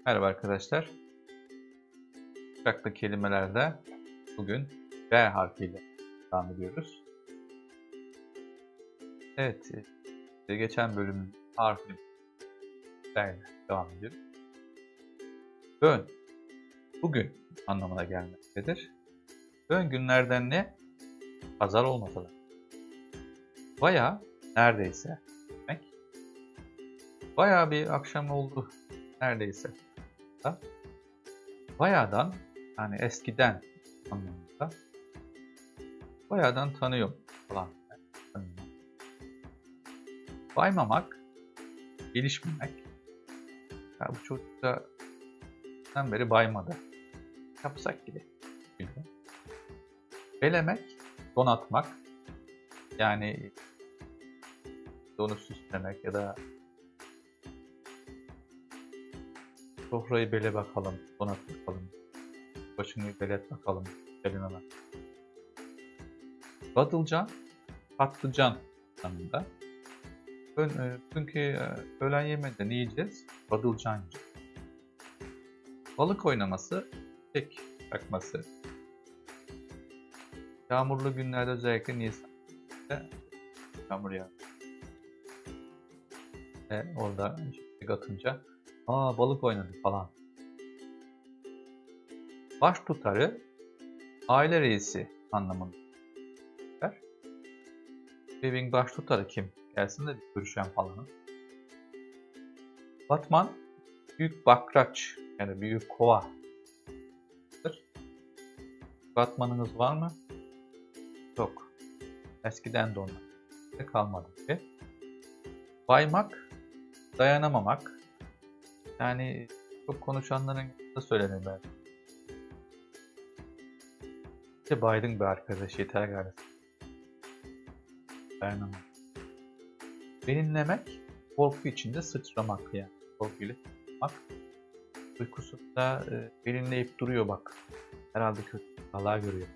Merhaba arkadaşlar. Farklı kelimelerde bugün B harfiyle devam ediyoruz. Evet, geçen bölüm harfli B ile devam ediyoruz. Bön, bugün anlamına gelmektedir. Bön günlerden ne? Pazar olmasa da. Baya, neredeyse demek. Baya bir akşam oldu neredeyse. Bayağıdan, yani eskiden anlamında. Bayağıdan tanıyorum falan. Baymamak, gelişmemek. Ya bu çocuk da beri baymadı. Yapsak gibi. Belemek, donatmak. Yani onu süslemek ya da sofrayı bele bakalım, donat bakalım. Başını belet bakalım, belememek. Badılcan, patlıcan anlamında. Çünkü öğlen yemeğinde ne yiyeceğiz? Badılcan yiyeceğiz. Balık oynaması, tek takması. Yağmurlu günlerde özellikle Nisan'da yağmur yağıyor. Orada işte atınca balık oynadı falan. Baş tutarı aile reisi anlamında. Evin baş tutarı kim? Gelsin de görüşen falan. Batman büyük bakraç yani büyük kova. Batmanınız var mı? Yok. Eskiden de onlar kalmadı ki. Baymak, dayanamamak. Yani çok konuşanların da söylenir belki. İşte baydın be arkadaş yeter galiba. Dayanamamak. Benimlemek, korku içinde sıçramak yani. Korkuyla sıçramak. Uykusunda belinleyip duruyor bak. Herhalde kötü rüyalar görüyor.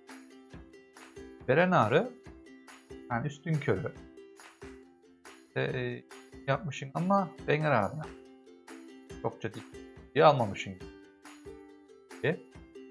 Beren ağrı, yani üstün körü. Yapmışsın ama benger ağrı. Çokça ciddiye almamışsın gibi.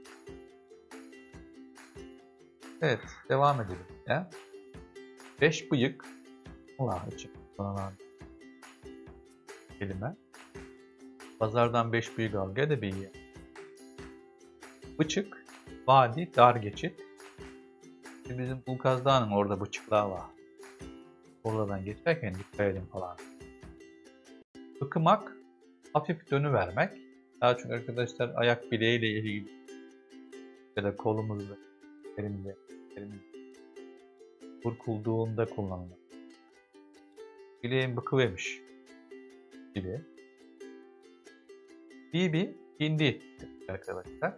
Evet, devam edelim. Ya. Beş bıyık, Allah için kullanılan kelime. Pazardan beş bıyık al, gel de bir ye. Bıçık, vadi, dar geçit. Bizim Bulkaz Dağı'nın orada bıçıklar var. Oradan geçerken dikkat edin falan. Bıkımak, hafif dönüvermek. Daha çok arkadaşlar ayak bileğiyle ilgili ya da kolumuzda, elimizde burkulduğunda kullanılır. Bileğim bıkıvermiş gibi. Bibi, hindi arkadaşlar.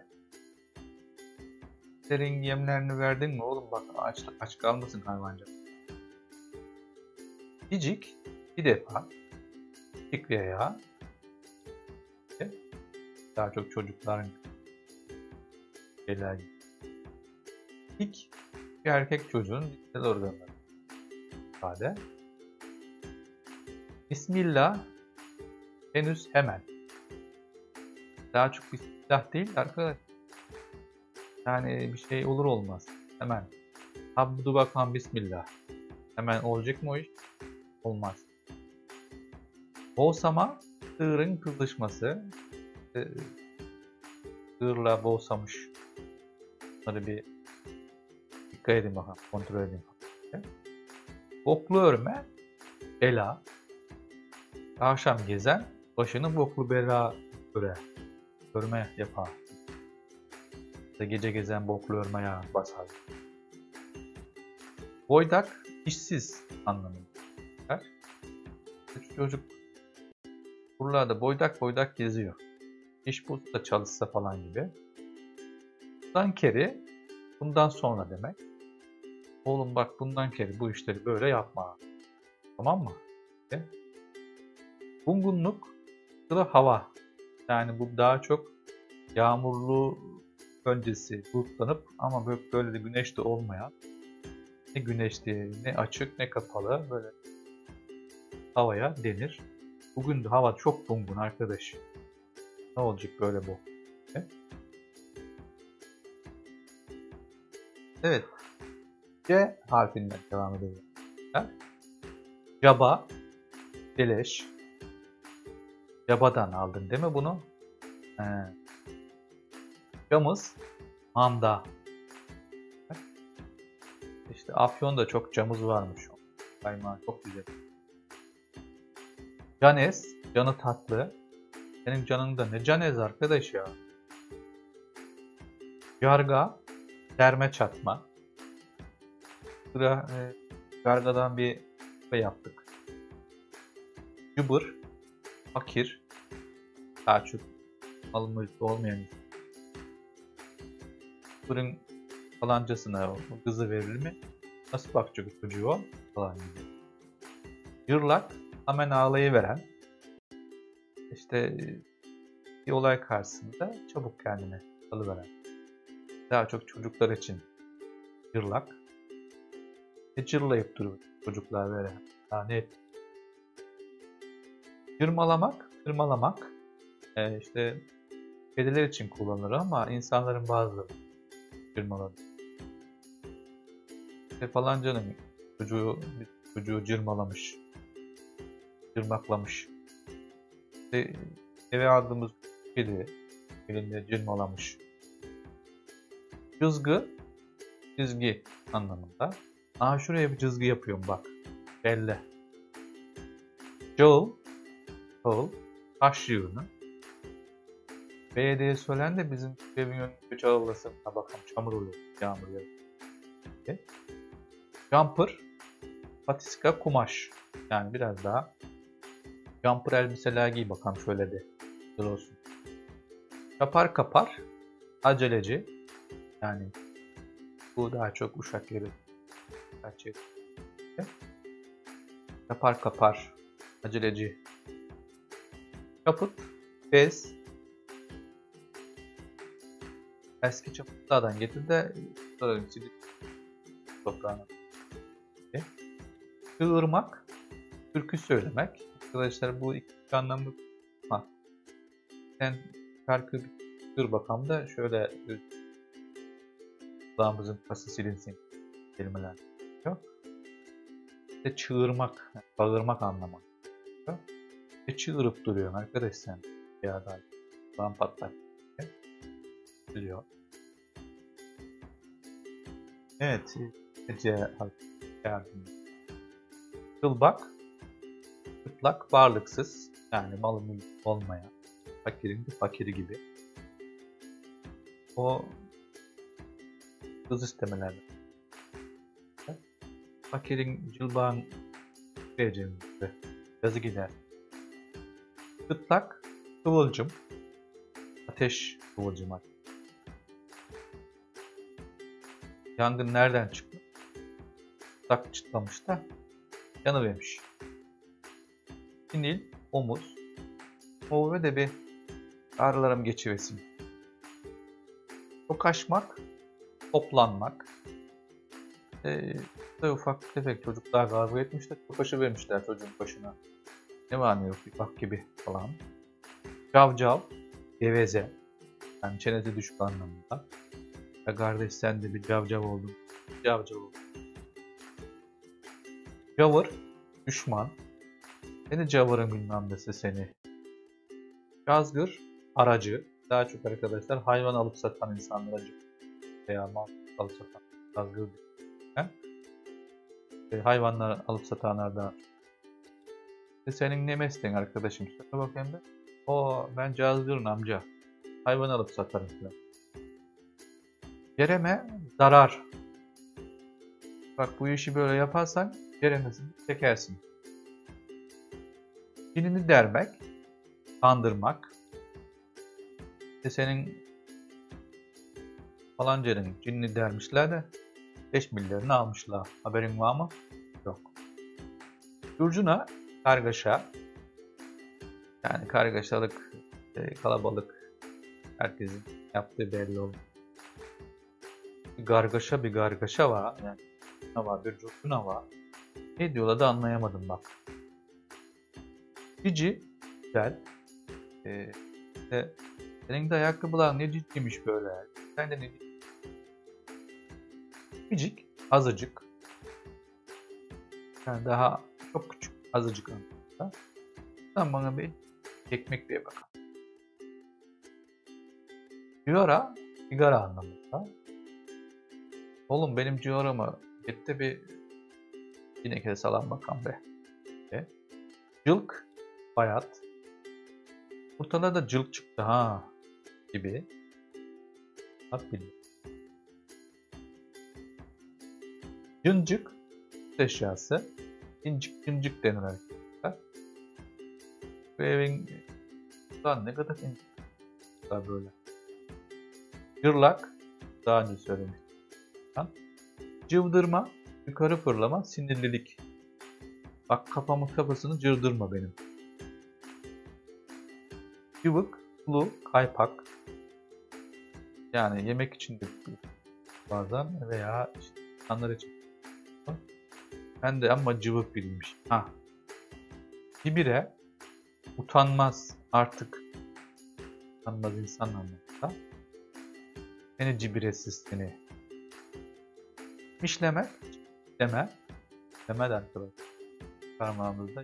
Senin yemlerini verdin mi oğlum bak aç kalmasın hayvancak. Bicik, bir defa. Bicik veya daha çok çocukların şeyler gibi. İlk bir erkek çocuğun dijital organları. İfade. Bismillah, henüz hemen. Daha çok bismillah değil arkadaşlar. Yani bir şey olur olmaz. Hemen. Abdu bakan bismillah. Hemen olacak mı o iş? Olmaz. Boğsama, sığırın kızışması. Sığırla boğsamış. Bunları bir dikkat edin bakalım. Kontrol edin. Boklu örme, bela. Akşam gezen, başını boklu bela örme yapar. Gece gezen boklu örmeye basar. Boydak, işsiz anlamında. Çocuk buralarda boydak geziyor. İş bulsa çalışsa falan gibi. Bundan keri, bundan sonra demek. Oğlum bak bundan keri bu işleri böyle yapma. Tamam mı? Bungunluk, sıra hava. Yani bu daha çok yağmurlu öncesi bulutlanıp ama böyle de güneş de olmayan, ne güneşli, ne açık, ne kapalı böyle havaya denir. Bugün de hava çok bungun arkadaş. Ne olacak böyle bu? Evet. C harfinden devam edelim. Caba, beleş. Cabadan aldın değil mi bunu? He. Camız, manda. İşte Afyon'da çok camız varmış. Kaymağı çok güzel. Canes, canı tatlı. Senin canında ne canez arkadaş ya? Yarga, derme çatma. Sıra yargadan bir şey yaptık. Cıbır, fakir, daha çok alım mülkü olmayan insan. Fırın falancasına kızı verilir mi? Nasıl bakacak çocuğu o? Falan gibi. Yırlak, hemen ağlayıveren. İşte bir olay karşısında çabuk kendine salıveren. Daha çok çocuklar için yırlak. Cırlayıp durur çocuklar böyle. Daha ne? Tırmalamak. İşte kediler için kullanılır ama insanların bazıları cırmaladı. İşte falancanın çocuğu cırmalamış. Cırmaklamış. İşte eve aldığımız kedi elinde cırmalamış. Cızgı, çizgi anlamında. Şuraya bir çizgi yapıyorum bak. Elle. Cağıl, taş yığını. Belediye söylen de bizim evin önünde çağılasın. Bakalım çamur oluyor, yağmur yağıyor. Jumper, patiska, kumaş. Yani biraz daha jumper elbiseler giy bakalım şöyle de. Güzel olsun. Kapar, aceleci. Yani bu daha çok uşak yeri. Kapar, aceleci. Kaput, bez. Eski çaputlardan getir de toprağına. Çığırmak, türkü söylemek. Arkadaşlar bu iki anlamı var. Sen şarkı bir bakalım da şöyle kulağımızın pası silinsin kelimeler. Yok. İşte çığırmak, bağırmak anlamı. Ve çığırıp duruyorsun arkadaş sen. Ya da kulağın patlar. Biliyor. Evet. C yardımcı. Kılbak, kıtlak, varlıksız. Yani malı mülk olmayan. Fakirin de fakiri gibi. O kız istemelerden. Fakirin cılbağın vereceğimizde yazı gider. Kıtlak, kıvılcım. Ateş kıvılcımı. Yangın nereden çıktı? Tak çıtlamış da yanıvermiş. Sinil, omuz. Ve de bir ağrılarım geçiversin. Tokaşmak, toplanmak. Ufak tefek çocuklar kavga etmişler. Tokaşı vermişler çocuğun başına. Ne var ne yok bir bak gibi falan. Cavcav, geveze. Yani çenesi düşük anlamında. Ya kardeş sen de bir cavcav oldun. Cavcav oldun. Cavır, düşman. Seni cavırın bilmem nesi seni. Cazgır, aracı. Daha çok arkadaşlar hayvan alıp satan insanlar aracı. Veya mal alıp satan cazgır. Hayvanlar alıp satanlardan. Senin ne mesleğin arkadaşım? Söyle bakayım da. Ben cazgırın amca. Hayvan alıp satarım falan. Cereme, zarar. Bak bu işi böyle yaparsan ceremesini çekersin. Cinini dermek, kandırmak. Senin falancanın cinini dermişler de 5 milyarını almışlar. Haberin var mı? Yok. Curcuna, kargaşa. Yani kargaşalık, kalabalık. Herkesin yaptığı belli olur. Bir gargaşa var. Yani ne var? Bir curcuna var. Ne diyorlar da anlayamadım bak. Cici, güzel. Senin de ayakkabılar ne ciddiymiş böyle. Sen de ne küçük, azıcık. Yani daha çok küçük, azıcık anlamında. Sen bana bir ekmek diye bakalım. Cigara, sigara anlamında. Oğlum benim cigaramı gitti bir yine kere salam bakan be. Cılk, bayat. Ortada da cılk çıktı ha gibi. Bak bildim. Cıncık, eşyası. İncik cıncık denir arkadaşlar. Bu evin daha ne kadar incik daha böyle. Cırlak, daha önce söylemiştim. Cıvdırma, yukarı fırlama, sinirlilik. Bak kafasını cırdırma benim. Cıvık, sulu, kaypak. Yani yemek için de bazen veya işte insanlar için. Ben de ama cıvık biriymiş. Kibire, utanmaz artık. Utanmaz insan anlamında. Seni cibiretsiz seni. Mişlemek, deme. Deme de arkadaşlar. Parmağımızda.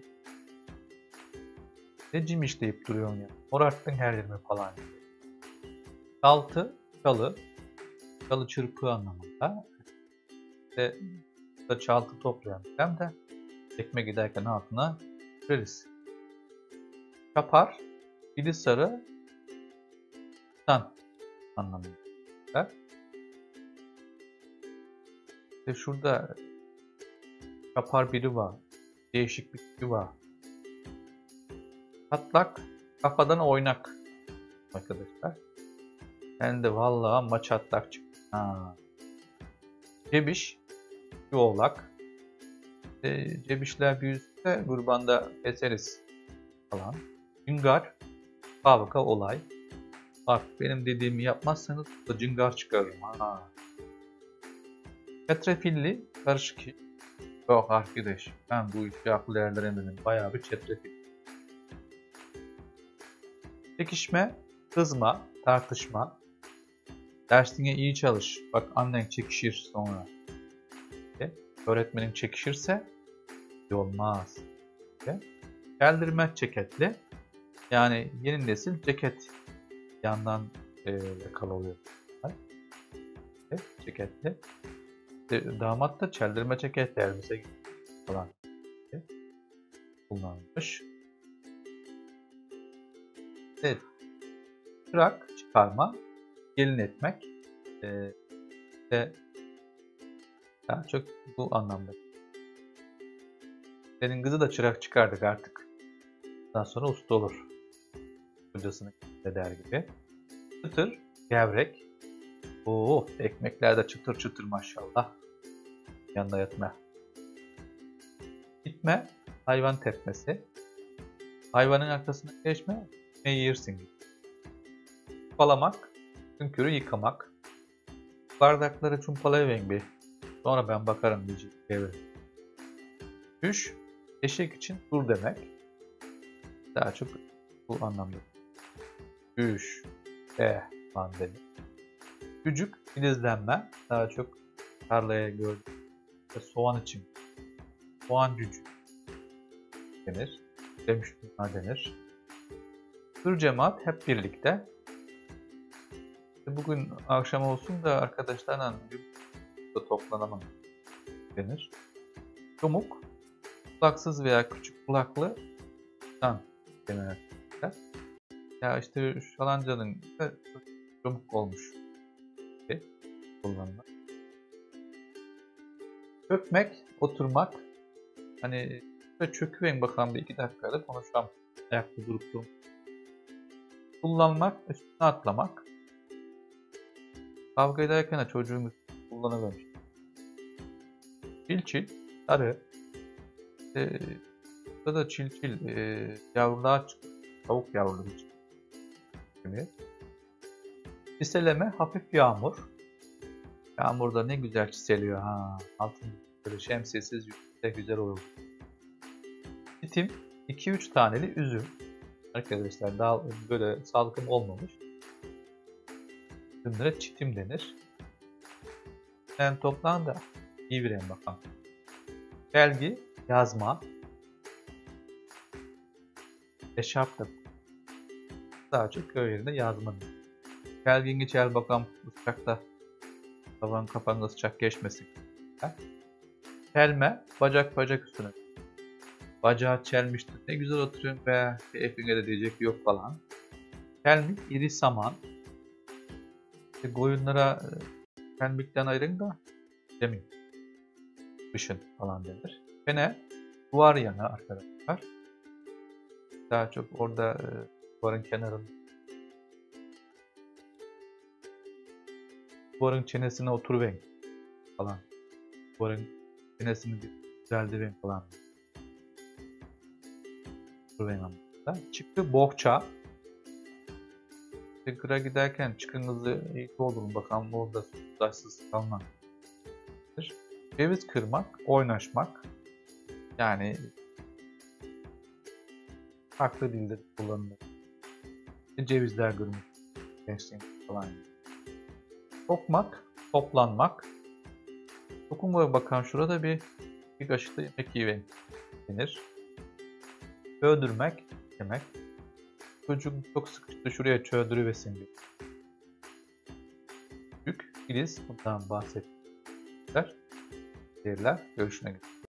Ne cimişleyip duruyorsun ya. Morarttın her yerimi falan. Saltı, çalı. Çalı çırpı anlamında. İşte da çaltı toplayan hem de ekme giderken altına süreriz. Çapar, dili sarı, tan anlamında. İşte şurada çapar biri var. Değişik bir biri var. Çatlak, kafadan oynak arkadaşlar. Ben de vallahi amma çatlak çıktı. Cebiş, oğlak. Cebişler büyüse kurbanda keseriz falan. Cıngar, kavga olay. Bak benim dediğimi yapmazsanız da cıngar çıkarırım. Çetrefilli, karışık. Yok arkadaş, ben bu işi akıl erdiremedim. Bayağı bir çetrefil. Çekişme, kızma, tartışma. Dersine iyi çalış. Bak annen çekişir sonra. Öğretmenin çekişirse olmaz. Geldirme ceketli. Yani yeni nesil ceket yandan yakalı oluyor. Ceketli. Damat da çeldirme ceket elbise falan kullanılmış. Evet. Çırak çıkarma, gelin etmek ve daha çok bu anlamda. Senin kızı da çırak çıkardık artık. Daha sonra usta olur. Kocasını der gibi. Çıtır, gevrek. Ekmekler de çıtır çıtır maşallah. Yanında yatma. Gitme, hayvan tepmesi. Hayvanın arkasına geçme, ne yersin gibi. Çumpalamak, tünkürü yıkamak. Bardakları çumpalayıverin bir. Sonra ben bakarım diyecek. Düş, eşek için dur demek. Daha çok bu anlamda. Düş, falan denir. Gücük, filizlenme. Daha çok tarlaya gördüğüm soğan için. Soğan gücü denir. Demiştim denir. Tür cemaat hep birlikte. Bugün akşam olsun da arkadaşlarla toplanamam denir. Çomuk, kulaksız veya küçük kulaklı insan denir. Ya işte şu falancanın çomuk olmuş kullanılır. Çökmek, oturmak. Hani çöküverin bakalım bir 2 dakikada konuşalım. Ayakta durup durup. Kullanmak, üstüne atlamak. Kavga ederken de çocuğumuz kullanılmış. Çil, sarı. Burada da çil, yavrular çıkıyor. Tavuk yavruları çıkıyor. Çiseleme, hafif yağmur. Yağmurda ne güzel çiseliyor ha. Altın böyle şemsiyesiz yüksek güzel olur. Bitim, 2-3 taneli üzüm. arkadaşlar daha böyle salkım olmamış. Bunlara çitim denir. Yani toplam da iyi bir bakalım. Belgi, yazma, eşarp da daha çok köy yerinde yazma. Belgin geçer bakalım sıcakta tavan kapanında sıcak geçmesin. Çelme, bacak üstüne. Bacağı çelmiştir. Ne güzel oturuyorum be. Keyfine de diyecek yok falan. Çelmik, iri saman. Koyunlara çelmikten ayırın da demin. Kışın falan denir. Fene, duvar yanı arkadaşlar. Daha çok orada duvarın kenarında. Duvarın çenesine oturuverin falan. Duvarın çenesini düzeldiverin falan. Oturuverin anlamında. Çıktı bohça. Kıra giderken çıkınızı iyi doldurun bakalım orada sudaşsız kalmak. Ceviz kırmak, oynaşmak. Yani farklı dilde kullanılır. Cevizler kırmış. Gençliğin falan. Tokmak, toplanmak. Dokunmaya bakan şurada bir kaşıkta yemek yiyin denir. Çöldürmek demek. Çocuk çok sıkıştı şuraya çöldürüversin diyor. Büyük, filiz bundan bahsettiler. Görüşüne göre.